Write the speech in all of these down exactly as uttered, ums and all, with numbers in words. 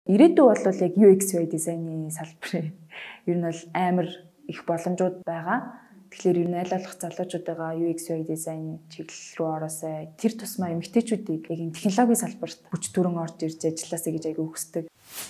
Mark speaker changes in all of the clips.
Speaker 1: Ирээдүй бол яг ю экс ю ай дизайны салбар ер нь бол амар их боломжууд байгаа. Тэгэхээр ер нь аль болох залуучуудаа ю экс ю ай дизайн чиглэл рүү ороосай. Тэр тусмаа эмэгтэйчүүдийг яг энэ технологийн салбарт хүч төрөн орж ирж ажилласаа гэж айгүй хүсдэг.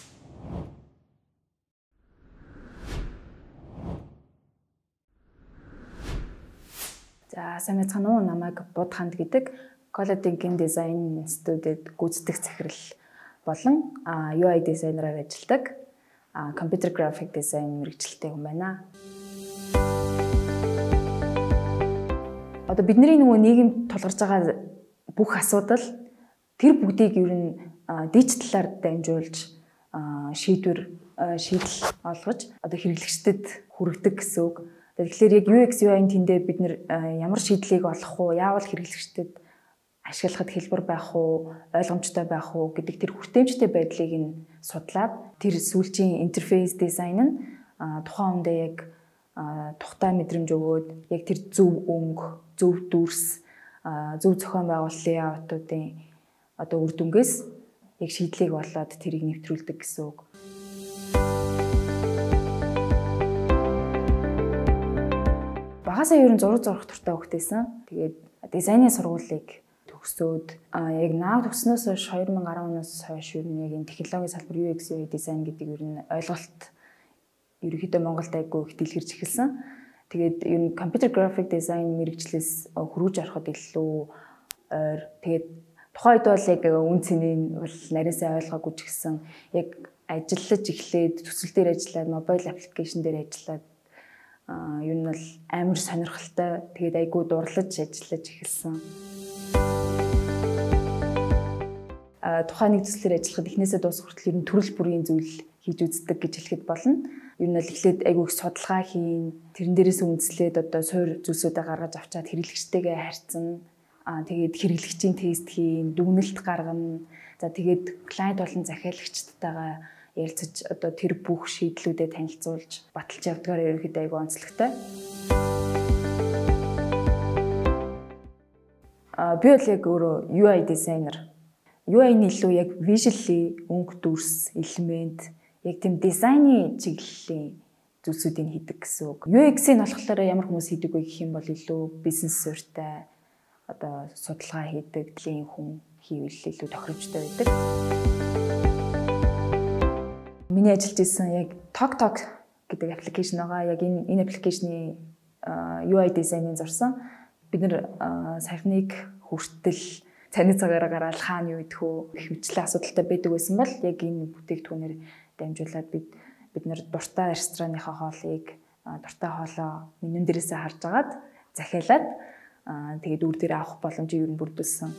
Speaker 1: За сайн мэцхан уу, намайг Будханд гэдэг Color Thinking Design Institute-д гүйцэтгэх захирал болон ю ай дизайнераар ажилладаг computer graphic design мэргэжилтэй хүн байна. Одоо бидний нөгөө нийгэм тулгарч байгаа бүх асуудал тэр бүгдийг ер нь дижиталаар дамжуулж шийдвэр шийдэл олгож одоо хэрэглэгчдэд хүргэдэг гэсэн үг. Тэгэхээр яг ю экс ю ай-н тэндээ бид нэр ямар шийдлийг олох уу, яавал хэрэглэгчдэд ашиглахад хэлбэр байх уу, ойлгомжтой байх уу гэдэг тэр хүртээмжтэй байдлыг нь судлаад тэр сүүлчийн интерфейс дизайн нь тухайн үндэ яг тухтай мэдрэмж өгөөд яг тэр зөв өнгө, зөв дүрс, зөв зохион байгуулалтын лейаутуудын одоо үр дүнгээс яг шийдлийг болоод тэрийг нэвтрүүлдэг гэсэн үг. Багасаа ер нь зураг зурах туртай хөвгтэйсэн. Тэгээд дизайны сургуулийг төгсөөд яг наав төгснөөс хойш две тысячи десять оноос хойш ер нь яг энэ технологийн салбар ю экс ю ай дизайн гэдэг ер нь ойлголт ерөнхийдөө Монголд айгүй их дэлгэрч эхэлсэн. Тэгээд ер нь computer graphic design мэргэжлээс хөрвж ороход илүү ойр. Тэгээд тухайн үед бол яг үн цэнийг бол нарийнсаа ойлгоогүй ч гэсэн яг ажиллаж эхлээд төсөл дээр ажиллаад мобайл аппликейшн дээр ажиллаад ер нь бол амар сонирхолтой. Тэгээд айгүй дурлаж ажиллаж эхэлсэн. Тухайн нэг төслөөр ажиллахад эхнээсээ дуусах хүртэл ер нь төрөл бүрийн зүйл хийж үздэг гэж хэлэхэд болно. Ер нь бол эхлээд айгүй их судалгаа хийн, тэрэн дээрээс үндэслээд одоо суур зүйлсүүдээ гаргаж авчаад хэрэглэгчтэйгээ харьцсан. Аа тэгээд хэрэглэгчийн тест хийн, дүгнэлт гаргана. За тэгээд клиент болон захиалагчдтайгаа ярилцаж одоо тэр бүх шийдлүүдэд танилцуулж баталж явдгаар ерөөхдөө айгүй онцлогтой. Аа би бол яг өөрөө ю ай дизайнер. ю ай-ны илүү яг visually өнгө дүрс, элемент, яг тийм дизайны чиглэлийн зүйлсүүдийг хийдэг гэсэн үг. ю экс-ийг болохоор ямар хүмүүс хийдэг вэ гэх юм бол илүү бизнес суурьтай одоо судалгаа хийдэг, лийн хүн хийвэл илүү тохиромжтой байдаг. Миний ажиллаж исэн яг TokTok гэдэг аппликейшн байгаа. Яг энэ энэ аппликейшны ю ай дизайныг зурсан. Бид нэр сарныг хүртэл цайны цагаараа гараад хаана юу идэх үү гэх мэтлээ асуудалтай байдаг байсан бол яг энэ бүтээгдэхүүнээр дамжуулаад бид бид нэр дуртай ресторанныхаа хоолыг дуртай хоолоо менюн дээрээсээ харж агаад захиалаад тэгээд үр дээр авах боломжийг юу бүрдүүлсэн.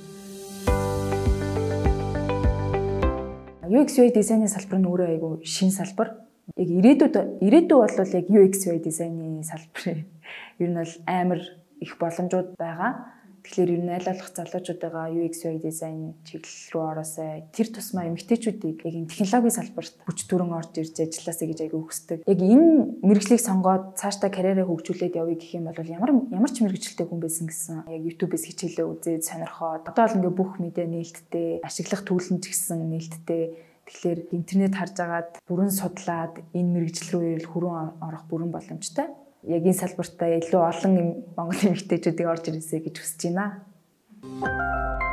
Speaker 1: ю экс ю ай дизайны салбар нь өөрөө айгүй шин салбар. Яг ирээдүйд ирээдүй бол яг ю экс ю ай дизайны салбар ер нь бол амар их боломжууд байгаа. Тэгэхээр ер нь аль болох залуучуудаа ю экс ю ай дизайн чиглэл рүү ороосай. Тэр тусмаа эмэгтэйчүүдийг яг энэ технологийн салбарт хүч төрөн орж ирж ажилласаа гэж айгүй хүсдэг. Яг энэ мэргэжлийг сонгоод цаашдаа карьераа хөгжүүлээд явъя гэх юм бол ямар ямар ч мэргэжилтэй хүн байсан гэсэн. Яг YouTube-с хичээлээ үзээд сонирхоод одоо л ингээ бүх медиа нээлттэй, ашиглах төлөв ч гэсэн нээлттэй. Тэгэхээр интернет харж агаад бүрэн судлаад энэ мэргэжил рүү хүрэн орох бүрэн боломжтой. Яг энэ салбартаа илүү олон Монгол эмэгтэйчүүдийг орж ирээсэй гэж хүсэж байна.